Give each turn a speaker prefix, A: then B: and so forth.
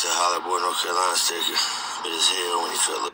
A: to Hollywood, North Carolina, sticker. It is hell when you feel it.